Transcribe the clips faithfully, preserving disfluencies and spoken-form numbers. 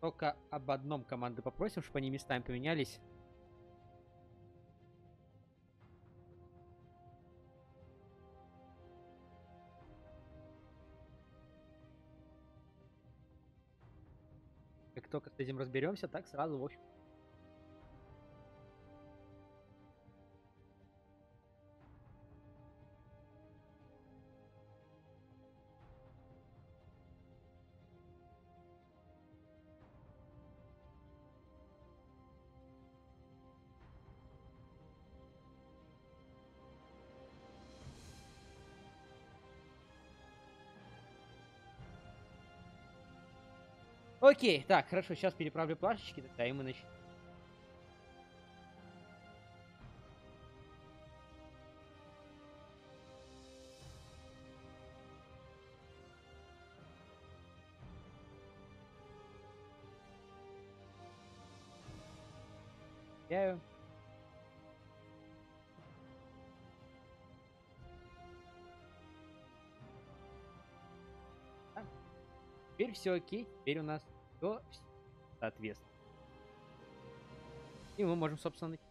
Только об одном команды попросим, чтобы они местами поменялись. Как только с этим разберемся, так сразу, в общем. Окей, так, хорошо, сейчас переправлю плашечки, тогда и мы начнем. Я... А, теперь все окей, теперь у нас все соответственно. И мы можем, собственно, начать.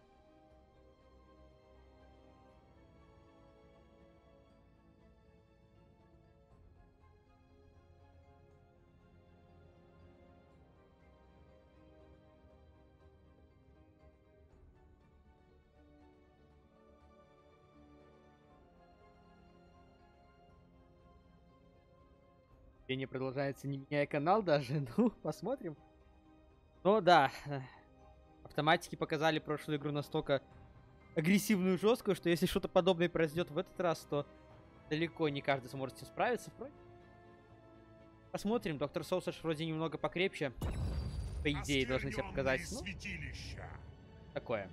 Не продолжается, не меняя канал даже. Ну, посмотрим. Ну да, автоматики показали прошлую игру настолько агрессивную и жесткую, что если что-то подобное произойдет в этот раз, то далеко не каждый сможет с этим справиться. Посмотрим. Доктор Соусаш вроде немного покрепче. По идее, должны себя показать. Ну, такое.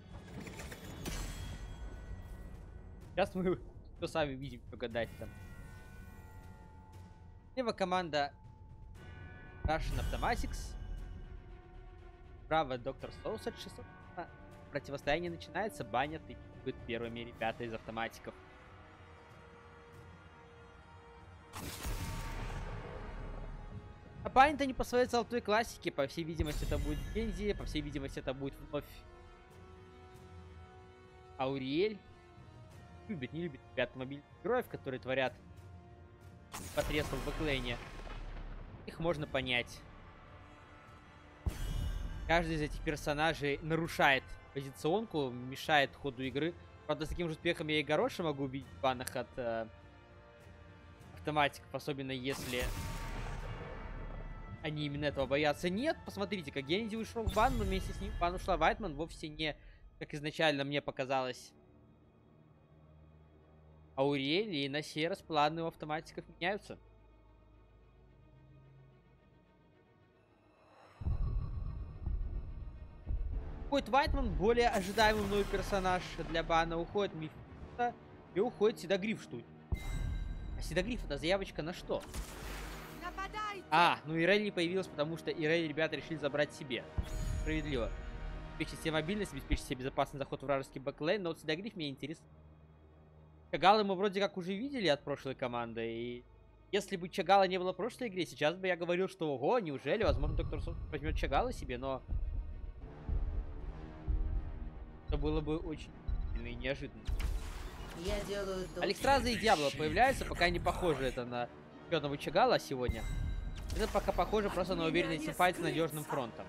Сейчас мы все сами видим, что гадать там. Слева команда Russian Automatics. Справа Доктор Соусаж. Противостояние начинается. Банят и будут первыми ребята из автоматиков. А банят они по своей золотой классике. По всей видимости, это будет Гензи. По всей видимости, это будет вновь Ауриэль. Любит, не любит ребята мобильных героев, которые творят потрясно в бэклейне. Их можно понять. Каждый из этих персонажей нарушает позиционку, мешает ходу игры. Правда, с таким же успехом я и Гороша могу убить в банах от э, автоматиков, особенно если они именно этого боятся. Нет, посмотрите, как Генди ушел в бан, но вместе с ним в бан ушла Вайтман. Вовсе не, как изначально мне показалось, Ауриэль, и на сей раз планы у автоматиков меняются. Уходит Вайтман, более ожидаемый мной персонаж для бана. Уходит Мефисто и уходит Седогриф, что ли. А Седогриф — это заявочка на что? Нападайте! А, ну Ирель не появилась, потому что Ирель ребята решили забрать себе. Справедливо. Обеспечить себе мобильность, обеспечить себе безопасный заход в вражеский бэклейн, но вот Седогриф мне интересно. Чагала мы вроде как уже видели от прошлой команды, и если бы Чагала не было в прошлой игре, сейчас бы я говорил, что ого, неужели, возможно, Доктор Соусаш возьмет Чагала себе, но это было бы очень и неожиданно. Я делаю Алекстраза и Диабло появляются, пока не похоже это на черного Чагала сегодня. Это пока похоже просто на уверенный тимфайт с надежным фронтом.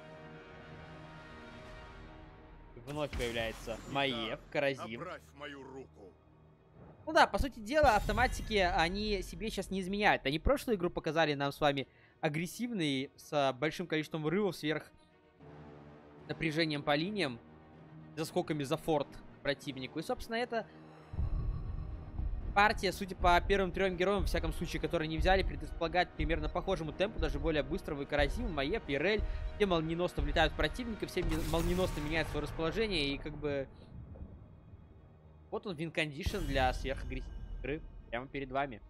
Вновь появляется Маев, Каразим. Мою руку. Ну да, по сути дела, автоматики, они себе сейчас не изменяют. Они прошлую игру показали нам с вами агрессивный, с большим количеством врывов, сверх напряжением по линиям, заскоками за форт противнику. И, собственно, это партия, судя по первым трем героям, в всяком случае, которые не взяли, предрасполагает примерно похожему темпу, даже более быстрого. И Каразим, Маев, Ирель, все молниеносно влетают в противника, все молниеносно меняют свое расположение, и как бы... Вот он, вин-кондишн для сверхагрессивной игры. Прямо перед вами.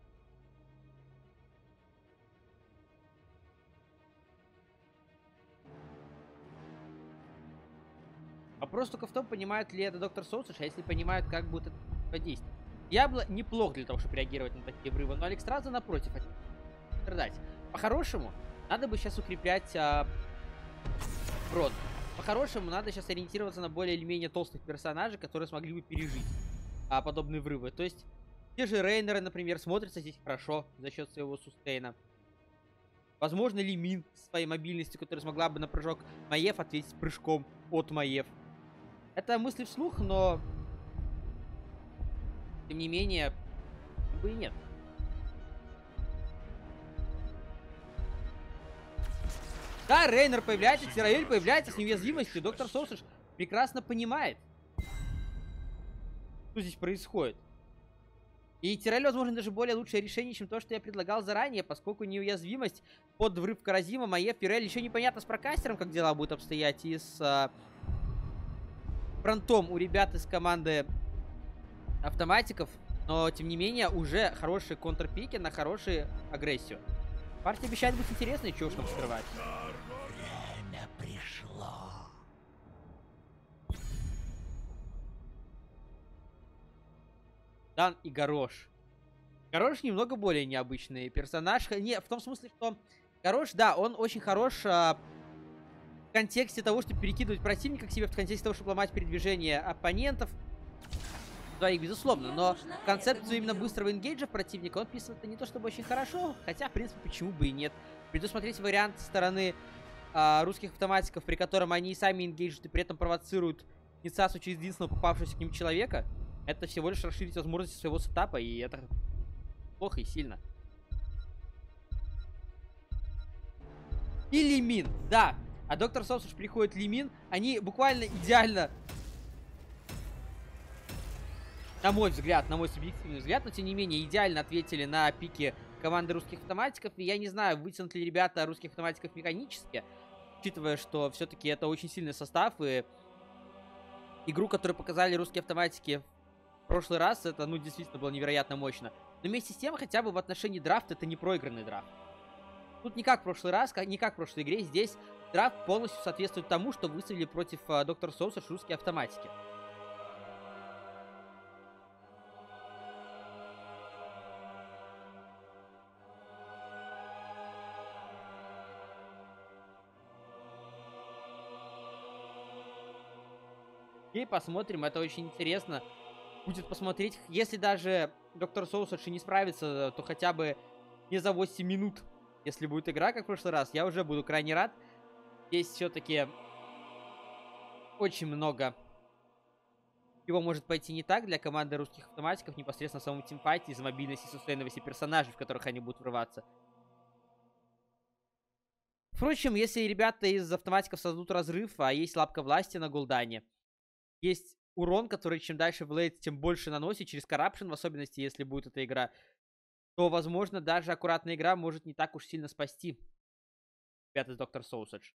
Вопрос только в том, понимают ли это Доктор Соусаш, а если понимают, как будет это действовать. Диабло неплохо для того, чтобы реагировать на такие врывы, но Алекстраза, напротив, хотел страдать. По-хорошему, Надо бы сейчас укреплять а, прот. По-хорошему, надо сейчас ориентироваться на более или менее толстых персонажей, которые смогли бы пережить а, подобные врывы. То есть, те же Рейнеры, например, смотрятся здесь хорошо за счет своего сустейна. Возможно, Лимин со своей мобильностью, которая смогла бы на прыжок Маев ответить прыжком от Маев. Это мысли вслух, но... Тем не менее, бы и нет. Да, Рейнер появляется, Тираэль появляется с неуязвимостью. Доктор Соусаж прекрасно понимает, что здесь происходит. И Тираэль, возможно, даже более лучшее решение, чем то, что я предлагал заранее, поскольку неуязвимость под врыв Каразима, Маев, Тираэль. Еще непонятно с прокастером, как дела будут обстоять, и с а, фронтом у ребят из команды автоматиков. Но, тем не менее, уже хорошие контрпики на хорошую агрессию. Партия обещает быть интересной, чего уж нам скрывать. Время пришло. Дан и Горош. Горош немного более необычный персонаж. Не, в том смысле, что Горош, да, он очень хорош а, в контексте того, чтобы перекидывать противника к себе, в контексте того, чтобы ломать передвижение оппонентов. Двоих, безусловно, но концепцию именно быстрого ингейджа противника он вписывает не то чтобы очень хорошо, хотя, в принципе, почему бы и нет. Предусмотреть вариант со стороны а, русских автоматиков, при котором они сами ингейджат и при этом провоцируют Ницасу через единственного попавшегося к ним человека, это всего лишь расширить возможности своего сетапа, и это плохо и сильно. И Лимин, да. А Доктор Соусаж приходит Лимин, они буквально идеально... На мой взгляд, на мой субъективный взгляд, но тем не менее идеально ответили на пики команды русских автоматиков. И я не знаю, вытянут ли ребята русских автоматиков механически, учитывая, что все-таки это очень сильный состав. И игру, которую показали русские автоматики в прошлый раз, это, ну, действительно было невероятно мощно. Но вместе с тем, хотя бы в отношении драфта, это не проигранный драфт. Тут не как в прошлый раз, не как в прошлой игре. Здесь драфт полностью соответствует тому, что выставили против uh, Доктор Соусаж русские автоматики. И посмотрим, это очень интересно будет посмотреть. Если даже Доктор Соусаж не справится, то хотя бы не за восемь минут, если будет игра, как в прошлый раз, я уже буду крайне рад. Здесь все-таки очень много чего может пойти не так для команды русских автоматиков, непосредственно в самом тимфайте, из-за мобильности и сустейновости персонажей, в которых они будут врываться. Впрочем, если ребята из автоматиков создадут разрыв, а есть лапка власти на Гул'дане, есть урон, который чем дальше в лейт, тем больше наносит, через Corruption, в особенности, если будет эта игра, то, возможно, даже аккуратная игра может не так уж сильно спасти ребят из Доктор Соусаж.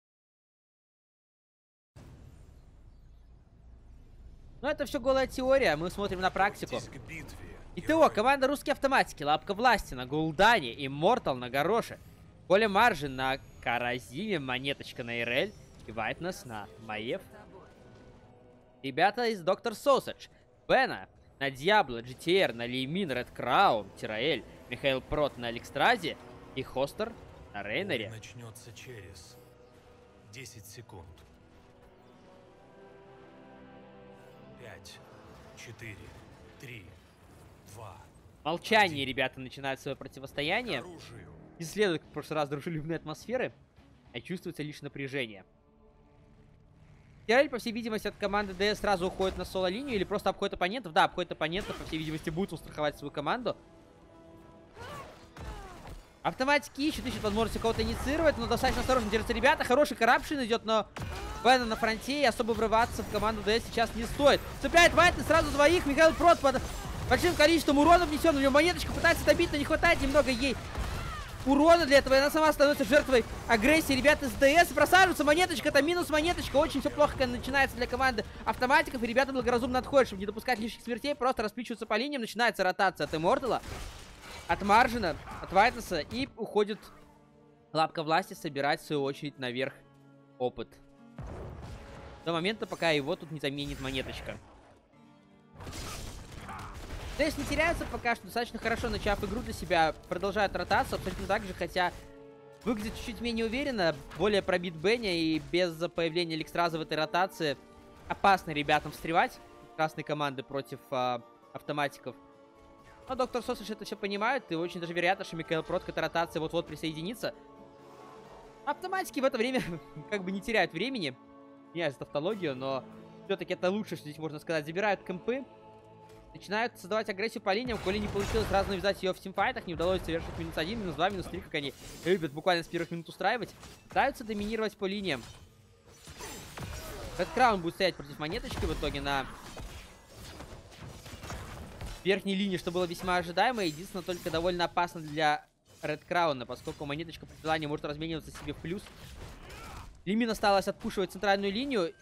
Но это все голая теория, мы смотрим на практику. ИТО, команда русские автоматики, лапка власти на Гул'дане, Иммортал на Гороше, Коля Маржин на Каразиме, монеточка на ИРЛ и Вайтнес на Маев. Ребята из Доктор Соусаж, Бена на Диабло, джи ти ар на Лимин, Ред Краун, Тираэль, Михаил Прот на Алекстразе и Хостер на Рейнере. Начнется через десять секунд. пять, четыре, три, два. Молчание, ребята, начинают свое противостояние. Оружию. Не следует, как в прошлый раз, дружелюбной атмосферы, а чувствуется лишь напряжение. Тираэль, по всей видимости, от команды ДС сразу уходит на соло-линию или просто обходит оппонентов. Да, обходит оппонентов, по всей видимости, будет устраховать свою команду. Автоматики ищут, ищут возможности кого-то инициировать, но достаточно осторожно держатся ребята. Хороший Corruption идет, но Бена на фронте, и особо врываться в команду ДС сейчас не стоит. Цепляет Вайтнес сразу двоих. Михаил Прот под большим количеством урона внесен. У него монеточка пытается добить, но не хватает немного ей урона для этого, и она сама становится жертвой агрессии. Ребята с ДС просаживаются, монеточка, это минус монеточка. Очень все плохо, когда начинается для команды автоматиков, и ребята благоразумно отходят, чтобы не допускать лишних смертей, просто расплющиваются по линиям. Начинается ротация от Иммортала, от Маржина, от Вайтнеса, и уходит лапка власти собирать, в свою очередь, наверх опыт. До момента, пока его тут не заменит монеточка. То есть не теряются пока что, достаточно хорошо начав игру для себя, продолжают ротацию абсолютно так же, хотя Выглядит чуть-чуть менее уверенно, более пробит Беня, и без появления Лекстраза в этой ротации опасно ребятам встревать красной команды против а, автоматиков. Но доктор Сосыч это все понимает, и очень даже вероятно, что Микаэл Прот к этой ротации вот-вот присоединится. Автоматики в это время как бы не теряют времени. Меняют тавтологию, но все-таки это лучше, что здесь можно сказать. Забирают кемпы. Начинают создавать агрессию по линиям. Коли не получилось сразу навязать ее в тимфайтах, не удалось совершить минус один, минус два, минус три, как они любят буквально с первых минут устраивать. Пытаются доминировать по линиям. Red Crown будет стоять против монеточки в итоге на верхней линии, что было весьма ожидаемо. Единственное, только довольно опасно для Red Crown, поскольку монеточка при желании может размениваться себе в плюс. Лимин осталось отпушивать центральную линию.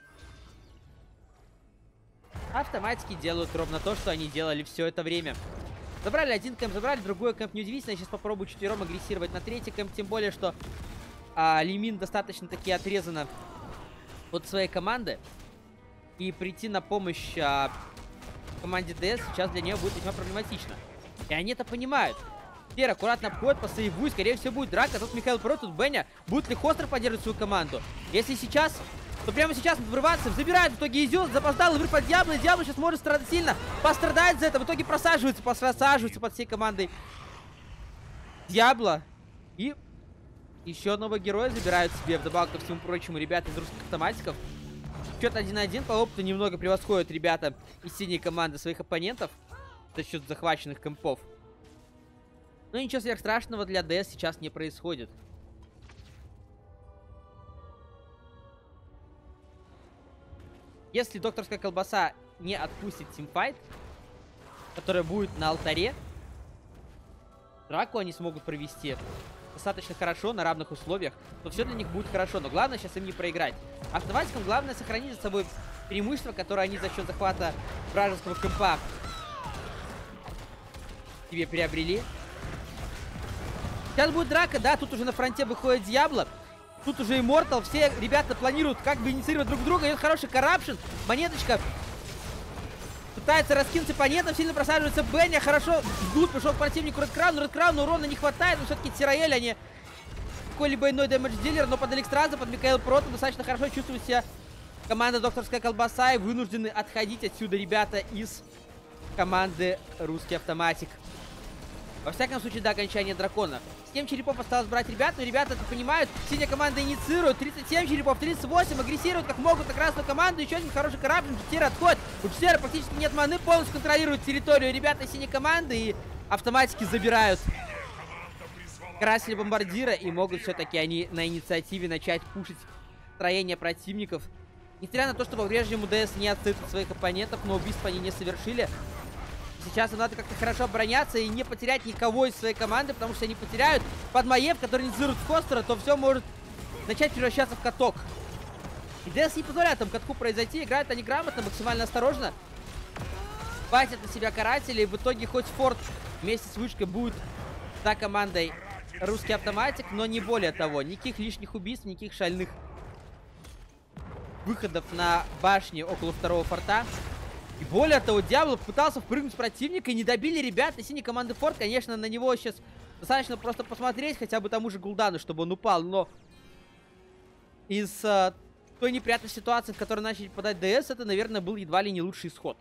Автоматики делают ровно то, что они делали все это время. Забрали один кэмп, забрали другой кэмп. Неудивительно, я сейчас попробую четвером агрессировать на третий кэмп. Тем более, что а, Лимин достаточно таки отрезана от своей команды. И прийти на помощь а, команде ДС сейчас для нее будет весьма проблематично. И они это понимают. Теперь аккуратно обходит по сейву, и скорее всего будет драка. Тут Микаэл Прот, тут Беня. Будет ли Хостер поддерживать свою команду? Если сейчас, то прямо сейчас врываться, забирает в итоге Изю, запоздал, врыв под Диабло, и Диабло сейчас может страдать сильно, пострадает за это, в итоге просаживается, просаживается под всей командой Диабло. И еще одного героя забирают себе, вдобавок ко всему прочему, ребята из русских автоматиков. Счет один на один, по опыту немного превосходят ребята из синей команды своих оппонентов за счет захваченных кэмпов. Но ничего сверхстрашного для ДС сейчас не происходит. Если докторская колбаса не отпустит тимфайт, которая будет на алтаре, драку они смогут провести достаточно хорошо, на равных условиях, то все для них будет хорошо. Но главное сейчас им не проиграть. Автоматикам главное сохранить за собой преимущество, которое они за счет захвата вражеского кэмпа себе приобрели. Сейчас будет драка, да, тут уже на фронте выходит Диабло. Тут уже Immortal, все ребята планируют как бы инициировать друг друга. Идет хороший коррупшн, монеточка пытается раскинуться оппонентом, сильно просаживается Беня, хорошо вглубь пришел к противнику Red Crown, Red Crown урона не хватает, но все-таки Тираэль, они какой-либо иной дэмэдж-дилер, но под Элекстраза, под Микаэл Протом достаточно хорошо чувствует себя команда Докторская Колбаса, и вынуждены отходить отсюда ребята из команды Русский Автоматик. Во всяком случае, до окончания дракона. семь черепов осталось брать ребят, но ребята это понимают. Синяя команда инициирует. тридцать семь черепов, тридцать восемь. Агрессируют как могут на красную команду. Еще один хороший корабль. Джетера отходит. У Джетера практически нет маны. Полностью контролирует территорию ребята синей команды. И автоматики забирают красили бомбардира. И могут все-таки они на инициативе начать пушить строение противников. Несмотря на то, что по-прежнему ДС не отстают от своих оппонентов, но убийств они не совершили. Сейчас им надо как-то хорошо обороняться и не потерять никого из своей команды, потому что они потеряют под Маев, который инициирует Хостера, то все может начать превращаться в каток. И ДС не позволяет там катку произойти, играют они грамотно, максимально осторожно. Батят на себя каратели, и в итоге хоть Форд вместе с вышкой будет за командой Русский Автоматик, но не более того. Никаких лишних убийств, никаких шальных выходов на башне около второго форта. И более того, Диабло пытался впрыгнуть с противника и не добили ребят. И синей команды Форт, конечно, на него сейчас достаточно просто посмотреть, хотя бы тому же Гулдану, чтобы он упал. Но из uh, той неприятной ситуации, в которой начали попадать ДС, это, наверное, был едва ли не лучший исход.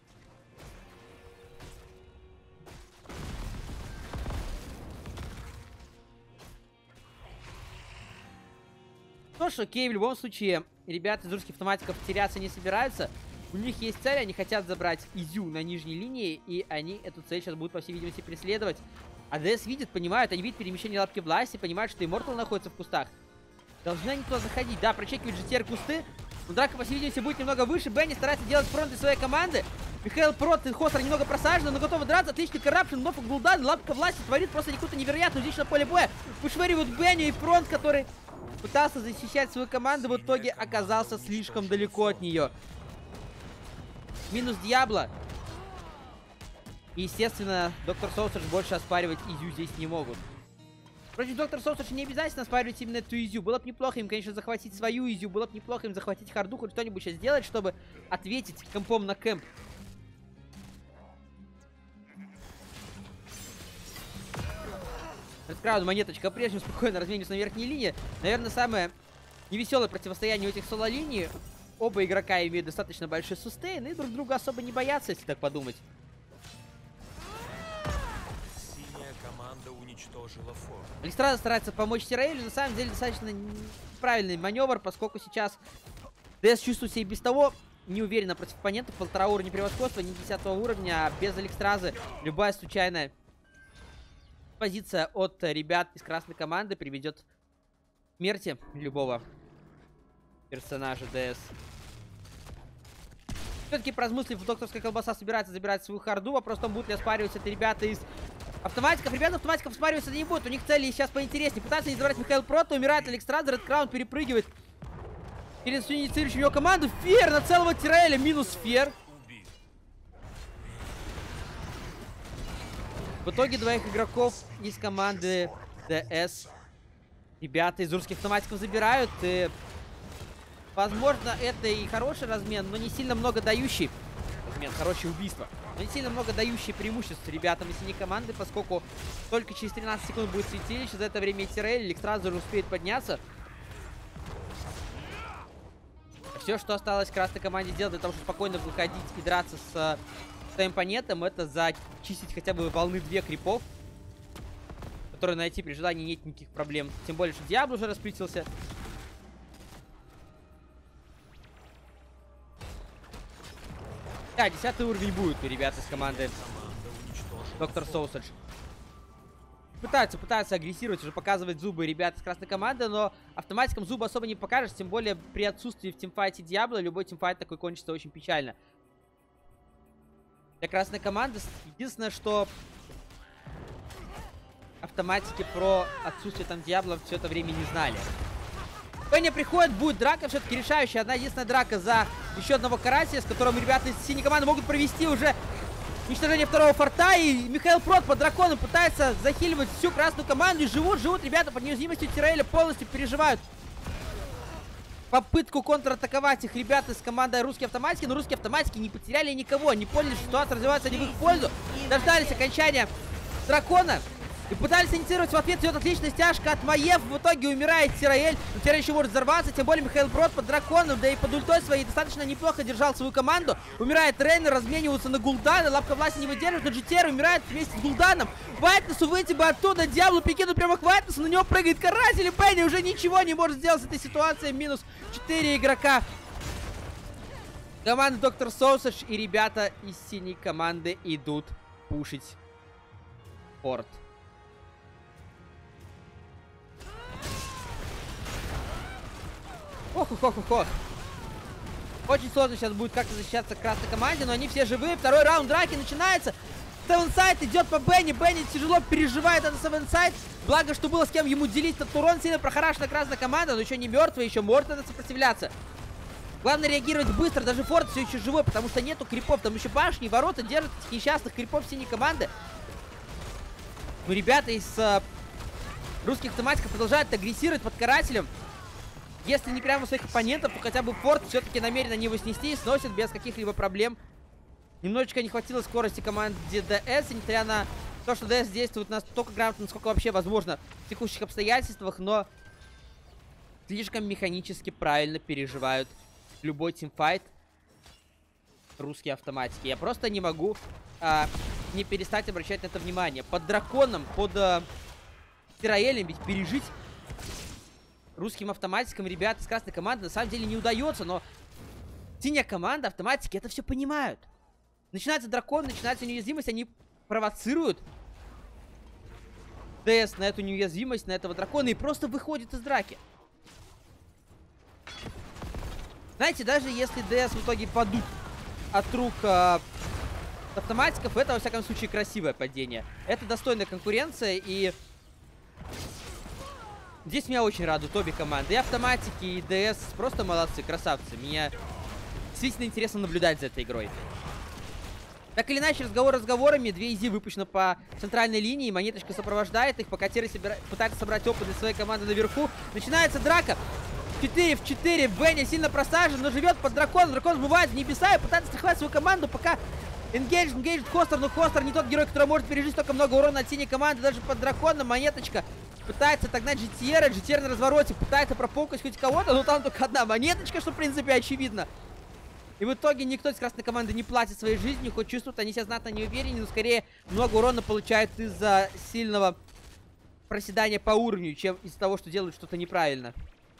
Ну что ж, окей, в любом случае, ребята из русских автоматиков теряться не собираются. У них есть цель, они хотят забрать Изю на нижней линии, и они эту цель сейчас будут, по всей видимости, преследовать. А ДС видят, понимают, они видят перемещение лапки власти, понимают, что Immortal находится в кустах. Должны они туда заходить. Да, прочекивают джи ти ар кусты, но драка, по всей видимости, будет немного выше. Бенни старается делать фронт для своей команды. Михаил Прот и Хостер немного просажены, но готовы драться. Отличный коррупшн, но Гулдан, лапка власти творит просто какую-то невероятную дичь на поле боя. Вышвыривают Бенни, и фронт, который пытался защищать свою команду, в итоге оказался слишком далеко от нее. Минус Диабло. И, естественно, Доктор Соусерс больше оспаривать Изю здесь не могут. Впрочем, Доктор Соусерс не обязательно оспаривать именно эту Изю. Было бы неплохо им, конечно, захватить свою Изю. Было бы неплохо им захватить харду, хоть что-нибудь сейчас сделать, чтобы ответить кэмпом на кэмп. Редкраун, монеточка, по-прежнему спокойно разменивается на верхней линии. Наверное, самое невеселое противостояние у этих соло-линий. Оба игрока имеют достаточно большой сустейн и друг друга особо не боятся, если так подумать. Синяя команда уничтожила форт. Алекстраза старается помочь Тираэлю. На самом деле, достаточно правильный маневр, поскольку сейчас ДС чувствует себя и без того неуверенно против оппонентов. Полтора уровня превосходства, не десятого уровня. А без Алекстразы любая случайная позиция от ребят из красной команды приведет к смерти любого персонажа ДС. Все-таки, поразмыслив, докторская колбаса собирается забирать свою харду. Вопрос в том, будут ли оспаривать это ребята из автоматиков. Ребята автоматиков оспариваться не будут. У них цели сейчас поинтереснее. Пытается не забрать Михаил Прота. Умирает Алекстраза. Редкраун перепрыгивает перед инициирующим его команду. Фер на целого Тираэля. Минус Фер. В итоге двоих игроков из команды ДС ребята из русских автоматиков забирают. И, возможно, это и хороший размен, но не сильно много дающий. Размен, хорошее убийство. Но не сильно много дающие преимущества ребятам из синей команды, поскольку только через тринадцать секунд будет святилище. За это время и Тираэль, Алекстраза успеет подняться. Все, что осталось красной команде делать для того, чтобы спокойно выходить и драться с своим оппонентом, это зачистить хотя бы волны две крипов, которые найти при желании нет никаких проблем. Тем более, что Диабло уже расплитился. Да, десятый уровень будет у ребят из команды Доктор Соусадж. Пытаются, пытаются агрессировать, уже показывать зубы ребят из красной команды, но автоматикам зубы особо не покажешь, тем более при отсутствии в тимфайте Диабло любой тимфайт такой кончится очень печально. Для красной команды единственное, что автоматики про отсутствие там Диабло все это время не знали. Пенни приходит, будет драка, все-таки решающая. Одна единственная драка за еще одного карателя, с которым ребята из синей команды могут провести уже уничтожение второго форта. И Михаил Прот под драконом пытается захиливать всю красную команду. И живут, живут ребята под неуязвимостью Тираэля, полностью переживают попытку контратаковать их ребят из команды русские автоматики. Но русские автоматики не потеряли никого. Они поняли, что ситуация развивается не в их пользу. Дождались окончания дракона. И пытались инициировать в ответ. Идет отличная стяжка от Маев. В итоге умирает Тираэль. Но Тираэль еще может взорваться. Тем более Михаил Брод под драконом. Да и под ультой своей достаточно неплохо держал свою команду. Умирает Рейнер. Размениваются на Гул'дана. Лапка власти не выдерживает. Но джи ти ар умирает вместе с Гул'даном. Вайтнесу выйти бы оттуда. Диабло перекинут прямо к Вайтнесу. На него прыгает каратель. И Пенни уже ничего не может сделать с этой ситуацией. Минус четыре игрока команды Доктор Соусадж. И ребята из синей команды идут пушить форт. Ох-ох-ох-ох. Очень сложно сейчас будет как-то защищаться красной команде, но они все живые. Второй раунд драки начинается. Севенсайд идет по Бенни. Бенни тяжело переживает этот Севенсайд. Благо, что было с кем ему делить этот урон. Сильно прохарашена красная команда, но еще не мертвая, еще может это сопротивляться. Главное реагировать быстро. Даже форт все еще живой, потому что нету крипов. Там еще башни и ворота держат этих несчастных крипов синей команды. Ну, ребята из э, русских автоматиков продолжают агрессировать под карателем. Если не прямо у своих оппонентов, то хотя бы форт все-таки намеренно не его снести и сносит без каких-либо проблем. Немножечко не хватило скорости команде ДС, несмотря на то, что ДС действует настолько грамотно, насколько вообще возможно в текущих обстоятельствах, но слишком механически правильно переживают любой тимфайт русские автоматики. Я просто не могу а, не перестать обращать на это внимание. Под драконом, под а, Тираэлем ведь пережить русским автоматикам ребят из красной команды на самом деле не удается, но синяя команда, автоматики это все понимают. Начинается дракон, начинается неуязвимость, они провоцируют ДС на эту неуязвимость, на этого дракона и просто выходит из драки. Знаете, даже если ДС в итоге падут от рук э, автоматиков, это во всяком случае красивое падение. Это достойная конкуренция, и здесь меня очень радуют обе команды. И автоматики, и ДС просто молодцы, красавцы. Меня действительно интересно наблюдать за этой игрой. Так или иначе, разговор разговорами. Две изи выпущено по центральной линии. Монеточка сопровождает их, пока Терри собира... пытается собрать опыт для своей команды наверху. Начинается драка. четыре в четыре. Бенни сильно просажен, но живет под драконом. Дракон сбывает в небеса и пытается страховать свою команду, пока Engage, engage, Хостер, но Хостер не тот герой, который может пережить столько много урона от синей команды, даже под драконом. Монеточка пытается отогнать джи ти ар, джи ти ар на развороте, пытается пропукать хоть кого-то, но там только одна монеточка, что в принципе очевидно. И в итоге никто из красной команды не платит своей жизнью, хоть чувствуют они себя знатно неувереннее, но скорее много урона получают из-за сильного проседания по уровню, чем из-за того, что делают что-то неправильно.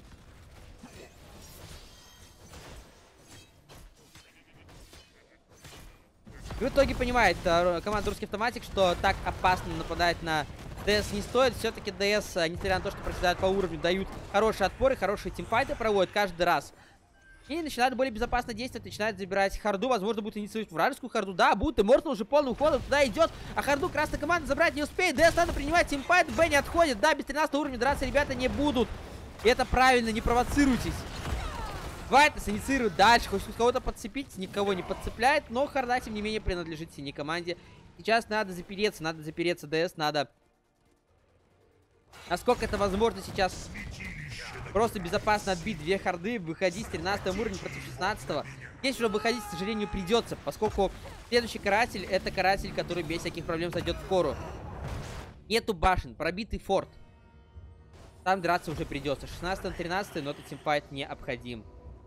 И в итоге понимает uh, команда Русский Автоматик, что так опасно нападать на ДС не стоит. Все-таки ДС, несмотря на то, что проседают по уровню, дают хорошие отпоры, хорошие тимфайты проводят каждый раз. И начинают более безопасно действовать, начинают забирать харду. Возможно, будут инициировать вражескую харду. Да, будут. Immortal уже полным ходом туда идет. А харду красная команда забрать не успеет. ДС надо принимать тимфайт. Бенни отходит. Да, без тринадцатого уровня драться ребята не будут. И это правильно, не провоцируйтесь. Вайтнес инициирует дальше. Хочет кого-то подцепить. Никого не подцепляет. Но харда, тем не менее, принадлежит синей команде. Сейчас надо запереться. Надо запереться ДС. Надо... Насколько это возможно сейчас... Просто безопасно отбить две харды, выходить с тринадцатого уровня против шестнадцатого. Здесь уже выходить, к сожалению, придется, поскольку следующий каратель — это каратель, который без всяких проблем зайдет в кору. Нету башен, пробитый форт. Там драться уже придется. шестнадцатый на тринадцатый, но этот тимфайт необходим.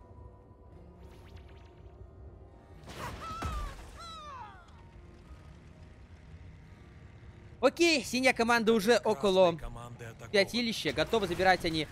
Окей, синяя команда уже около пятилища. Готовы забирать они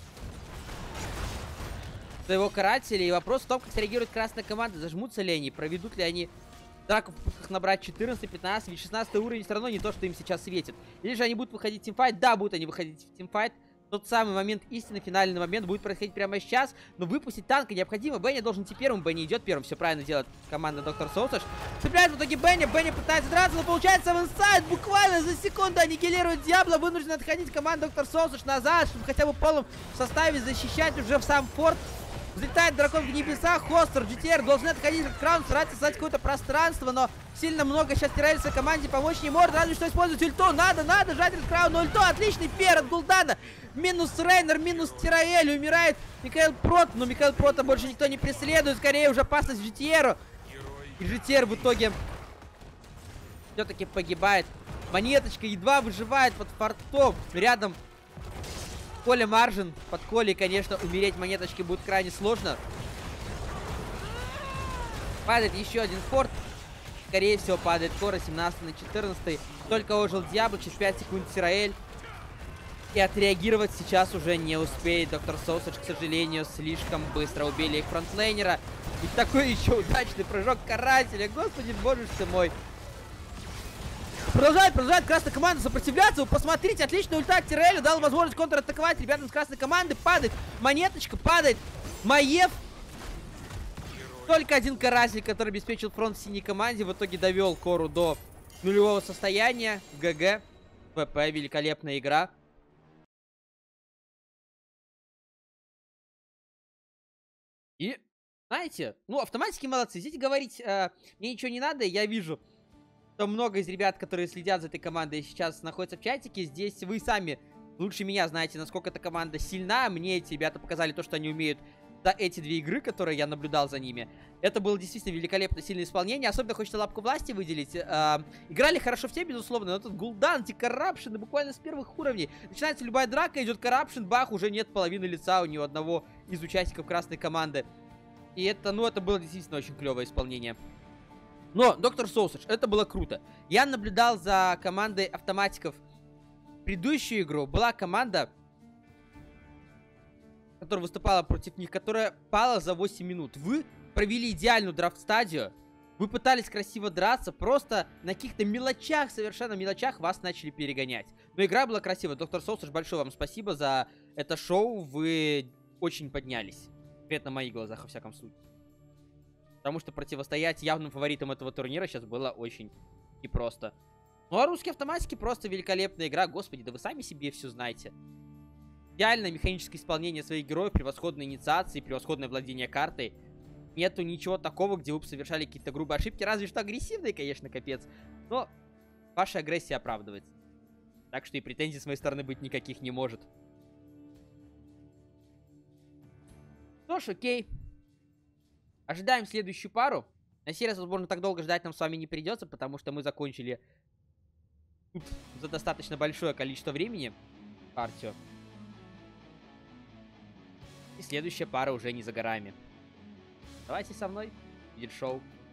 своего карателя. И вопрос в том, как среагирует красная команда. Зажмутся ли они, проведут ли они драку в попытках набрать четырнадцать, пятнадцать, ведь шестнадцатый уровень все равно не то, что им сейчас светит. Или же они будут выходить в тимфайт. Да, будут они выходить в тимфайт. Тот самый момент истины, финальный момент будет происходить прямо сейчас. Но выпустить танка необходимо. Бенни должен идти первым. Бенни идет первым. Все правильно делает команда Доктор Соусаш. Цепляет в итоге Бенни. Бенни пытается драться, но получается в инсайд. Буквально за секунду аннигилирует Диабло. Вынужден отходить команда Доктор Соусаш назад, чтобы хотя бы в полном составе защищать уже в сам форт. Взлетает дракон в небеса, Хостер, джи ти ар должны отходить от краун, стараться создать какое-то пространство, но сильно много сейчас теряется своей команде, помочь не может, разве что использовать ульту, надо, надо, жать от краун, но ульту, отличный пер от Гул'дана, минус Рейнер, минус Тираэль, умирает Михаил Прот, но Михаил Прота больше никто не преследует, скорее уже опасность джи ти ар, и джи ти ар в итоге все-таки погибает, монеточка едва выживает под фортом, рядом Коля Маржин. Под Колей, конечно, умереть монеточки будет крайне сложно. Падает еще один форт. Скорее всего, падает Кора семнадцатый на четырнадцатый. Только ожил Диабло, через пять секунд Тираэль. И отреагировать сейчас уже не успеет Доктор Соусаш, к сожалению, слишком быстро убили их фронтлейнера. И такой еще удачный прыжок карателя. Господи, боже ты мой. Продолжает, продолжает красная команда сопротивляться. Вы посмотрите, отличный ульта от Тираэля дал возможность контратаковать ребятам с красной команды. Падает монеточка, падает Маев. Только один каратель, который обеспечил фронт синей команде, в итоге довел Кору до нулевого состояния. ГГ. ВП, великолепная игра. И, знаете, ну, автоматики молодцы. Здесь говорить э, мне ничего не надо, я вижу... То много из ребят, которые следят за этой командой, сейчас находятся в чатике. Здесь вы сами лучше меня знаете, насколько эта команда сильна. Мне эти ребята показали то, что они умеют за эти две игры, которые я наблюдал за ними. Это было действительно великолепно сильное исполнение. Особенно хочется лапку власти выделить. Э, играли хорошо все, безусловно, но тут Гул'дан, эти каррапшены буквально с первых уровней. Начинается любая драка, идет каррапшен, бах, уже нет половины лица у ни одного из участников красной команды. И это, ну, это было действительно очень клевое исполнение. Но, Доктор Соусаш, это было круто. Я наблюдал за командой автоматиков. Предыдущую игру была команда, которая выступала против них, которая пала за восемь минут. Вы провели идеальную драфт-стадию. Вы пытались красиво драться, просто на каких-то мелочах, совершенно мелочах вас начали перегонять. Но игра была красивая. Доктор Соусаш, большое вам спасибо за это шоу. Вы очень поднялись. Конкретно в моих глазах, во всяком случае. Потому что противостоять явным фаворитам этого турнира сейчас было очень непросто. Ну а русские автоматики просто великолепная игра. Господи, да вы сами себе все знаете. Идеальное механическое исполнение своих героев, превосходные инициации, превосходное владение картой. Нету ничего такого, где вы бы совершали какие-то грубые ошибки. Разве что агрессивные, конечно, капец. Но ваша агрессия оправдывается. Так что и претензий с моей стороны быть никаких не может. Что ж, окей. Ожидаем следующую пару. На сей раз, возможно, так долго ждать нам с вами не придется, потому что мы закончили тут за достаточно большое количество времени партию. И следующая пара уже не за горами. Давайте со мной. Будет шоу.